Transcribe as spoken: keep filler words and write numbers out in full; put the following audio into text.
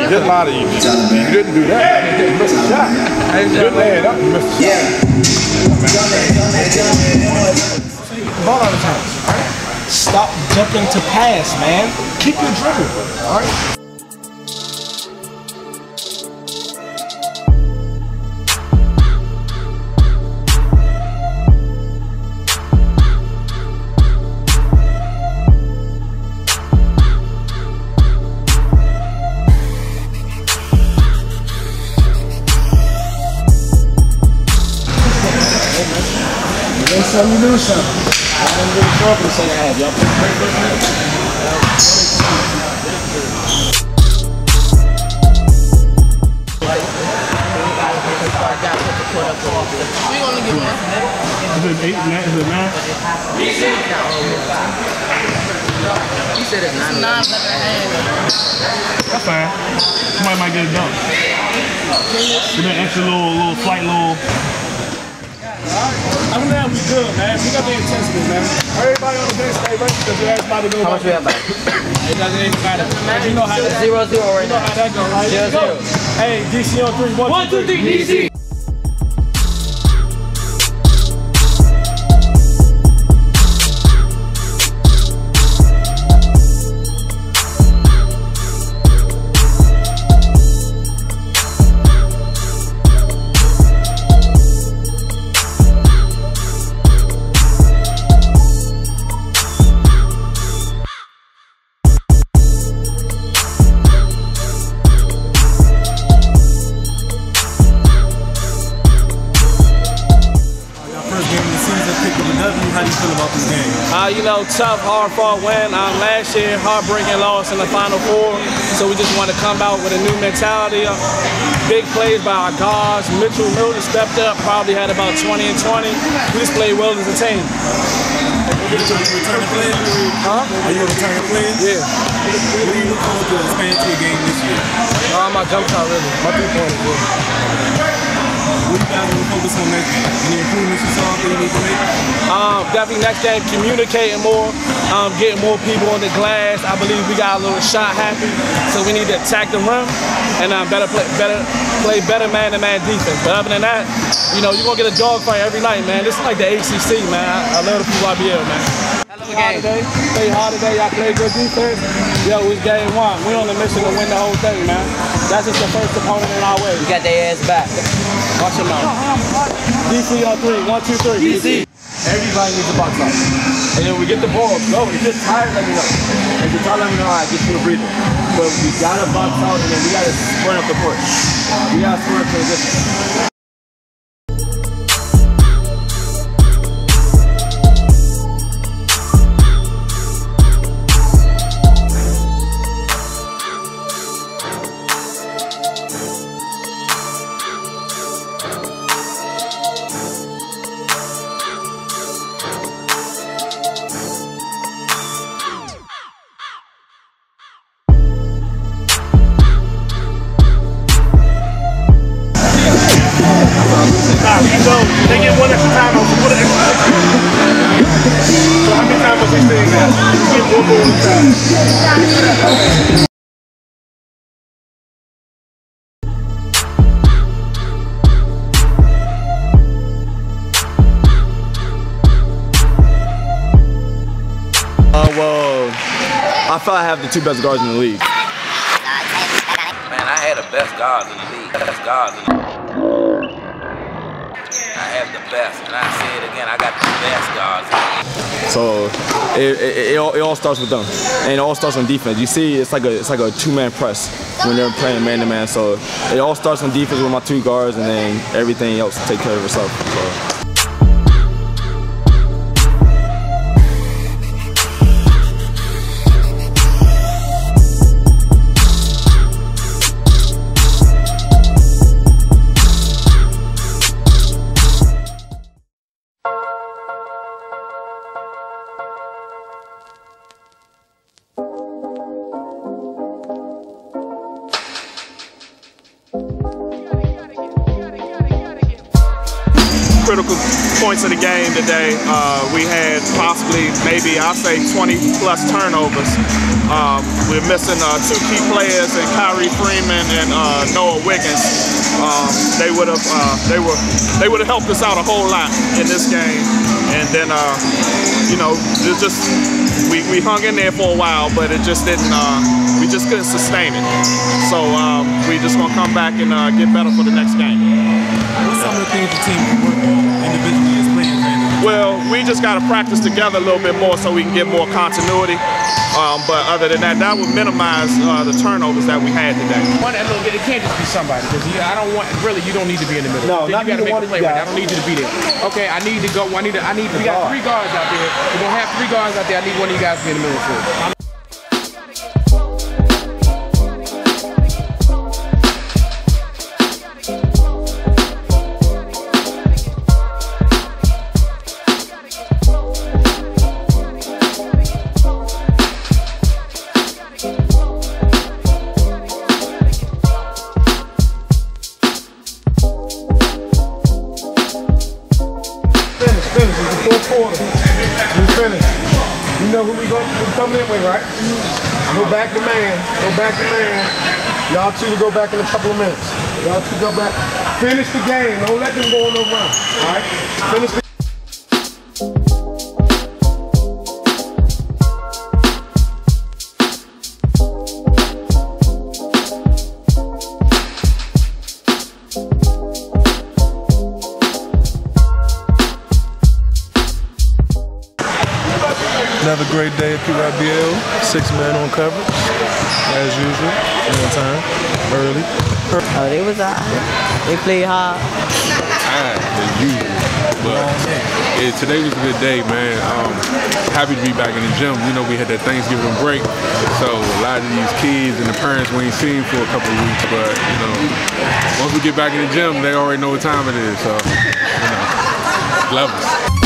Get him out of you. You didn't do that. You missed a shot. Good man. You missed a shot. Yeah. Ball out of time. Alright? Stop jumping to pass, man. Keep your dribble. Alright? Win some, you lose some. I didn't really show up in the second half, y'all. We only get one. Is it eight, nine? Is it nine? He said it's nine. Nine, That's fine. Somebody might get a dunk. With that extra little, little flight, little. I mean, that we good, man. We got the intensity, man. Everybody on the bench stay ready because you asked about to go. How much we have back? It doesn't even matter. You know how that Zero, zero right now. You know how that goes, right? Zero, Go. zero. Hey, D C on three. One, One two, three, D C. How do you feel about this game? Uh, you know, tough, hard-fought win. Um, last year, heartbreaking loss in the Final Four. So we just want to come out with a new mentality. Uh, big plays by our guards. Mitchell Milton stepped up, probably had about twenty and twenty. We just played well as a team. Are you returning players? Huh? Are you a returning player? Yeah. What do you look forward to expand to your game this year? Uh, my jump shot, really. My three-pointers, yeah. What do you guys want to focus on next game? Any improvements you saw that you need to make? Um, definitely next game, communicating more, um, getting more people on the glass. I believe we got a little shot happy, so we need to attack the rim and um, better play, better play better man-to-man defense. But other than that, you know, you're gonna get a dogfight every night, man. This is like the A C C, man. I, I love the P Y B L, man. Play hard today. Play hard today. Y'all play good defense. Yo, it's game one. We on a mission to win the whole thing, man. That's just the first opponent in our way. We got their ass back. Watch them out. D C on three. One, two, three. D C. Everybody needs a box out. And then we get the ball. Go. If you're tired, let me know. If you're tired, let me know. I get you a breather. But we gotta box out and then we gotta sprint up the court. We gotta sprint up to the distance. So they get one extra time off. What an extra So how many times was he staying now? Get one more time. Uh, well, I feel I have the two best guards in the league. Man, I had the best guards in the league. Best guards in the league. I have the best, and I say it again, I got the best guards. So it, it, it, all, it all starts with them, and it all starts on defense. You see, it's like a it's like a two-man press when they're playing man-to-man. So it all starts on defense with my two guards, and then everything else take care of itself. So. critical points of the game today. Uh, we had possibly, maybe I'll say twenty plus turnovers. Um, we're missing uh, two key players in Kyrie Freeman and uh, Noah Wiggins. Um, they would have uh, they were they would have helped us out a whole lot in this game. And then uh, you know, it's just we, we hung in there for a while, but it just didn't. Uh, we just couldn't sustain it. So um, we just gonna come back and uh, get better for the next game. What's some of the things the team can work on individually as players? Well, we just got to practice together a little bit more so we can get more continuity. Um, but other than that, that would minimize uh, the turnovers that we had today. One, it can't just be somebody, because I don't want, really, you don't need to be in the middle. No, not you gotta either make one a of play you right. guys. I don't need you to be there. Okay, I need to go. I need to. I need. We got three guards out there. We're gonna have three guards out there. I need one of you guys to be in the middle of the field. Finish, finish. It's the fourth quarter. We finished. You know who we go we coming in with, right? Go back to man. Go back to man. Y'all two to go back in a couple of minutes. Y'all two go back. Finish the game. Don't let them go on no run. Alright? Finish the Another great day at P Y B L. Six men on coverage, as usual. On time, early. Oh, they was alright. They played hard. Alright, as usual. But yeah, today was a good day, man. Um, happy to be back in the gym. You know, we had that Thanksgiving break, so a lot of these kids and the parents we ain't seen for a couple of weeks. But you know, once we get back in the gym, they already know what time it is. So, you know, love us.